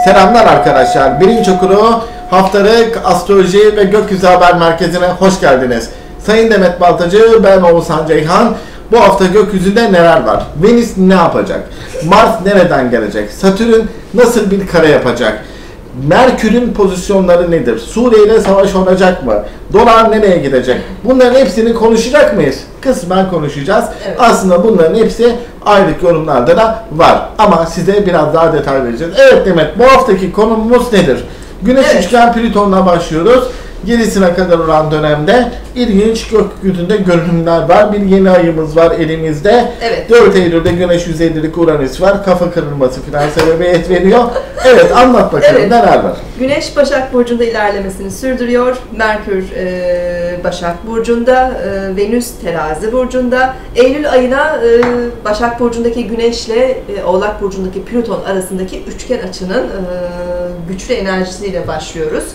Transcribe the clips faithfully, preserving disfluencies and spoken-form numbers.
Selamlar arkadaşlar. Birinci okulu haftalık astroloji ve gökyüzü haber merkezine hoş geldiniz. Sayın Demet Baltacı, ben Oğuzhan Ceyhan. Bu hafta gökyüzünde neler var? Venüs ne yapacak? Mars nereden gelecek? Satürn nasıl bir kare yapacak? Merkür'ün pozisyonları nedir? Suriye ile savaş olacak mı? Dolar nereye gidecek? Bunların hepsini konuşacak mıyız? Kısmen konuşacağız. Evet. Aslında bunların hepsi aylık yorumlarda da var. Ama size biraz daha detay vereceğiz. Evet Demet, bu haftaki konumuz nedir? Güneş evet. Üçgen Plüton'la başlıyoruz. Yedisine kadar olan dönemde ilginç gökyüzünde görünümler var. Bir yeni ayımız var elimizde. Evet. dört Eylül'de Güneş yüz ellilik Uranüs var. Kafa kırılması falan sebebiyet veriyor. Evet, anlat bakalım evet. Neler var? Güneş Başak Burcu'nda ilerlemesini sürdürüyor. Merkür e, Başak Burcu'nda, e, Venüs Terazi Burcu'nda. Eylül ayına e, Başak Burcu'ndaki Güneş'le e, Oğlak Burcu'ndaki Plüton arasındaki üçgen açının e, güçlü enerjisiyle başlıyoruz.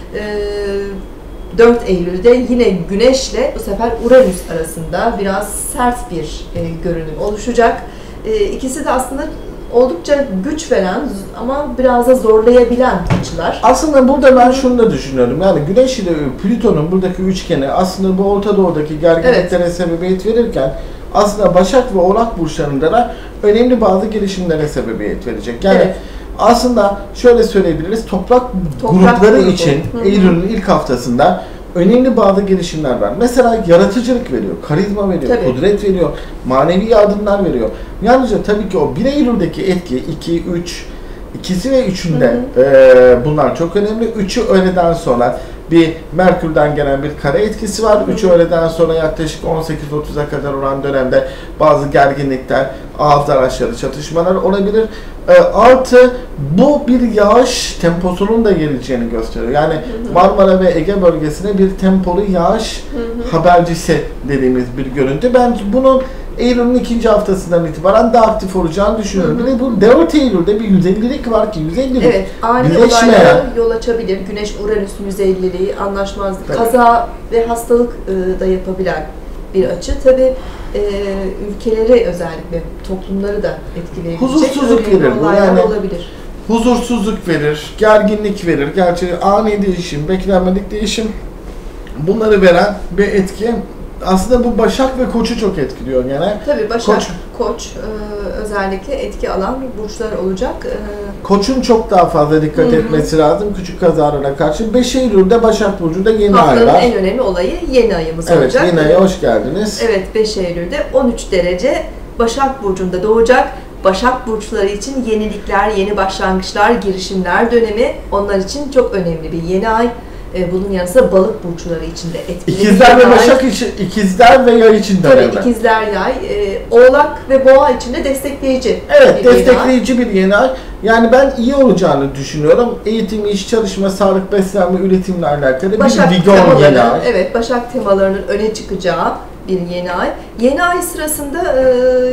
dört Eylül'de yine Güneş'le bu sefer Uranüs arasında biraz sert bir görünüm oluşacak. İkisi de aslında oldukça güç veren ama biraz da zorlayabilen açılar. Aslında burada ben şunu da düşünüyorum. Yani Güneş ile Plüton'un buradaki üçgeni aslında bu Orta Doğu'daki gerginliklere evet. sebebiyet verirken aslında Başak ve Oğlak burçlarında da önemli bazı gelişimlere sebebiyet verecek. Yani evet. Aslında şöyle söyleyebiliriz, toprak, toprak grupları grubu. için Eylül'ün ilk haftasında önemli bazı gelişimler var. Mesela yaratıcılık veriyor, karizma veriyor, tabii. kudret veriyor, manevi yardımlar veriyor. Yalnızca tabii ki o bir Eylül'deki etki iki, üç, ikisi ve üçünde e, bunlar çok önemli. üçü öğleden sonra bir Merkür'den gelen bir kare etkisi var. üçü öğleden sonra yaklaşık on sekiz otuza kadar olan dönemde bazı gerginlikler, ağızlar aşağı çatışmalar olabilir. E, artı bu bir yağış temposunun da geleceğini gösteriyor. Yani Marmara ve Ege bölgesine bir tempolu yağış habercisi dediğimiz bir görüntü. Ben bunun Eylül'ün ikinci haftasından itibaren daha aktif olacağını düşünüyorum. Bir de bu dört Eylül'de bir yüz ellilik var ki yüz ellilik evet, ani olaylara yol açabilir. Güneş Uranüs yüz elliliği, anlaşmazlık, tabii. kaza ve hastalık ıı, da yapabilen bir açı. Tabii e, ülkeleri özellikle toplumları da etkileyebilecek. Huzursuzluk verir bu yani. Olabilir. Huzursuzluk verir, gerginlik verir. Gerçi ani değişim, beklenmedik değişim bunları veren bir etki. Aslında bu Başak ve Koç'u çok etkiliyor gene. Tabii Başak, Koç, Koç e, özellikle etki alan burçlar olacak. E, Koç'un çok daha fazla dikkat hı-hı. etmesi lazım küçük kazalara karşı. beş Eylül'de Başak Burcu'nda yeni ay var. Haftanın en önemli olayı yeni ayımız evet, olacak. Evet, yeni aya hoş geldiniz. Evet, beş Eylül'de on üç derece Başak Burcu'nda doğacak. Başak burçları için yenilikler, yeni başlangıçlar, girişimler dönemi onlar için çok önemli bir yeni ay. Bunun yanı sıra balık burçları için de etkili. İkizler ve Başak için, ikizler ve Yay için de tabii önemli. ikizler, Yay, Oğlak ve Boğa için de destekleyici. Evet, bir destekleyici yeni bir yeni ay. Yani ben iyi olacağını düşünüyorum. Eğitim, iş, çalışma, sağlık, beslenme, üretimle alakalı Başak bir vigor yeni ay. Evet, Başak temalarının öne çıkacağı bir yeni ay. Yeni ay sırasında e,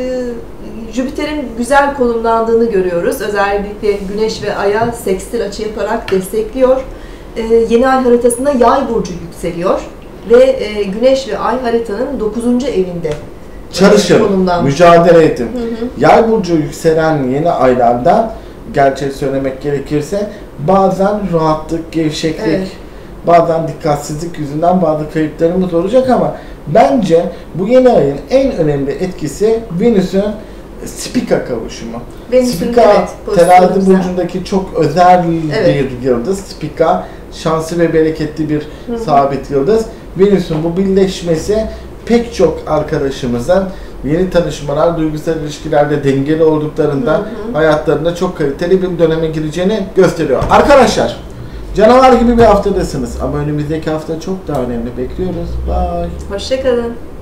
Jüpiter'in güzel konumlandığını görüyoruz. Özellikle Güneş ve Ay'a sekstil açı yaparak destekliyor. Ee, yeni ay haritasında Yay burcu yükseliyor ve e, Güneş ve Ay haritanın dokuzuncu evinde çalışın, mücadele edin. Hı hı. Yay burcu yükselen yeni aylarda gerçeği söylemek gerekirse bazen rahatlık, gevşeklik, evet. bazen dikkatsizlik yüzünden bazı kayıplarımız olacak ama bence bu yeni ayın en önemli etkisi Venüs'ün Spika kavuşumu. Spika, evet, Terazi burcundaki çok özel evet. bir yıldız. Spika, şanslı ve bereketli bir hı hı. sabit yıldız. Venüs'ün bu birleşmesi pek çok arkadaşımızın yeni tanışmalar, duygusal ilişkilerde dengeli olduklarında hı hı. hayatlarında çok kaliteli bir döneme gireceğini gösteriyor. Arkadaşlar, canavar gibi bir haftadasınız ama önümüzdeki hafta çok daha önemli. Bekliyoruz. Bye. Hoşça kalın.